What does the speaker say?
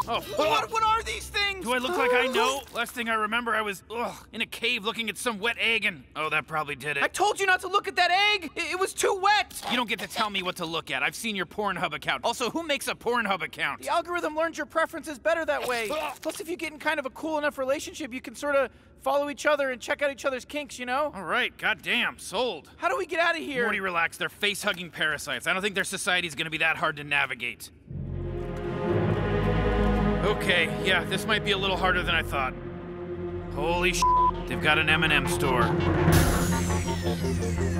Oh, What are these things? do I look like I know? Last thing I remember, I was, in a cave looking at some wet egg and, oh, that probably did I it. told you not to look at that egg. It was too wet. You don't get to tell me what to look at. I've seen your Pornhub account. Also, who makes a Pornhub account? The algorithm learns your preferences better that way. Plus, if you get in kind of a cool enough relationship, you can sort of follow each other and check out each other's kinks, you know? All right, goddamn, sold. How do we get out of here? Morty, relax. They're face-hugging parasites. I don't think their society's gonna be that hard to navigate. Okay, yeah, this might be a little harder than I thought. Holy sh**, they've got an M&M store.